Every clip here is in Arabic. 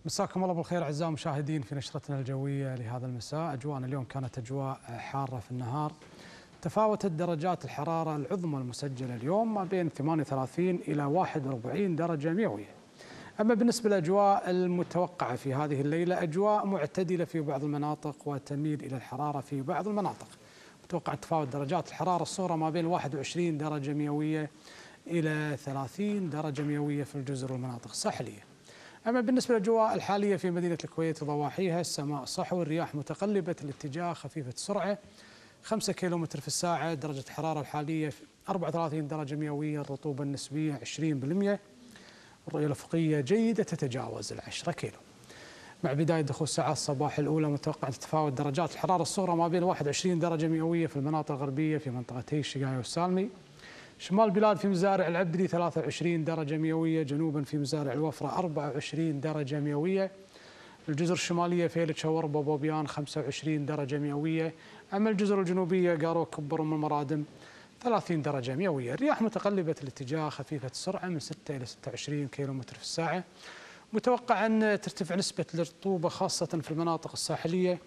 مساكم الله بالخير أعزائي المشاهدين في نشرتنا الجوية لهذا المساء. أجواءنا اليوم كانت أجواء حارة في النهار. تفاوتت درجات الحرارة العظمى المسجلة اليوم ما بين 38 إلى 41 درجة مئوية. أما بالنسبة للأجواء المتوقعة في هذه الليلة، أجواء معتدلة في بعض المناطق وتميل إلى الحرارة في بعض المناطق. متوقع تفاوت درجات الحرارة الصغرى ما بين 21 درجة مئوية إلى 30 درجة مئوية في الجزر والمناطق الساحلية. أما بالنسبة للأجواء الحالية في مدينة الكويت وضواحيها، السماء صحو، الرياح متقلبة الاتجاه خفيفة السرعة 5 كيلومتر في الساعة، درجة الحرارة الحالية 34 درجة مئوية، الرطوبة النسبية 20%، الرؤية الأفقية جيدة تتجاوز 10 كيلو. مع بداية دخول ساعات الصباح الأولى متوقع تتفاوت درجات الحرارة الصغرى ما بين 21 درجة مئوية في المناطق الغربية في منطقتي الشقاية والسالمي. شمال البلاد في مزارع العبدلي 23 درجة مئوية، جنوبا في مزارع الوفرة 24 درجة مئوية، الجزر الشمالية فيلتش وربا وبوبيان 25 درجة مئوية، أما الجزر الجنوبية قارو كبر أم المرادم 30 درجة مئوية. الرياح متقلبة الاتجاه خفيفة السرعة من 6 إلى 26 كيلومتر في الساعة. متوقع أن ترتفع نسبة الرطوبة خاصة في المناطق الساحلية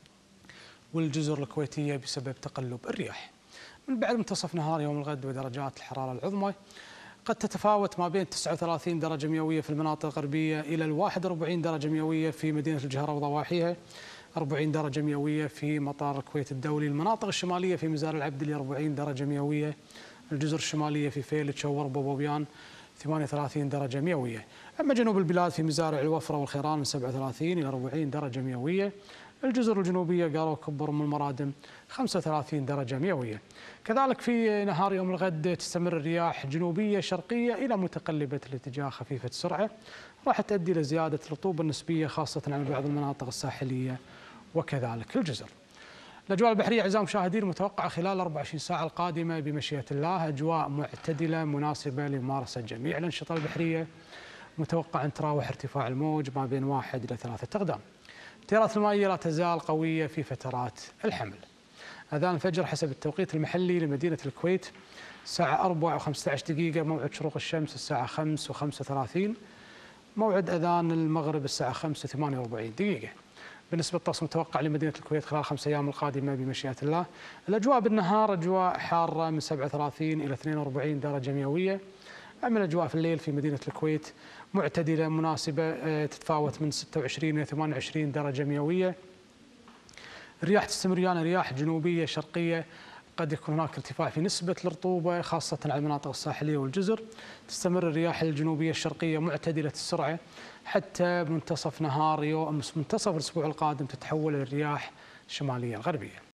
والجزر الكويتية بسبب تقلب الرياح. من بعد منتصف نهار يوم الغد ودرجات الحرارة العظمى قد تتفاوت ما بين 39 درجة مئوية في المناطق الغربية إلى 41 درجة مئوية في مدينة الجهرة وضواحيها، 40 درجة مئوية في مطار الكويت الدولي، المناطق الشمالية في مزار العبدلي 40 درجة مئوية، الجزر الشمالية في فيلتش وربا وبوبيان 38 درجة مئوية. أما جنوب البلاد في مزارع الوفرة والخيران من 37 إلى 40 درجة مئوية، الجزر الجنوبية قارو كبر أم المرادم 35 درجة مئوية. كذلك في نهار يوم الغد تستمر الرياح جنوبية شرقية إلى متقلبة الاتجاه خفيفة السرعة، راح تؤدي إلى زيادة الرطوبة النسبية خاصة على بعض المناطق الساحلية وكذلك الجزر. الأجواء البحرية أعزائي المشاهدين متوقعة خلال 24 ساعة القادمة بمشيئة الله أجواء معتدلة مناسبة لممارسة جميع الأنشطة البحرية. متوقع أن تراوح ارتفاع الموج ما بين 1 إلى 3 أقدام. التيارات المائية لا تزال قوية في فترات الحمل. أذان الفجر حسب التوقيت المحلي لمدينة الكويت الساعة 4:15، موعد شروق الشمس الساعة 5:35، موعد أذان المغرب الساعة 5:48. بالنسبة للطقس متوقع لمدينة الكويت خلال 5 أيام القادمة بمشيئة الله، الأجواء بالنهار أجواء حارة من 37 إلى 42 درجة مئوية. أما الأجواء في الليل في مدينة الكويت معتدلة مناسبة تتفاوت من 26 إلى 28 درجة مئوية. الرياح تستمر رياح جنوبية شرقية، قد يكون هناك ارتفاع في نسبة الرطوبة خاصة على المناطق الساحلية والجزر. تستمر الرياح الجنوبية الشرقية معتدلة السرعة حتى منتصف الأسبوع القادم تتحول إلى الرياح الشمالية الغربية.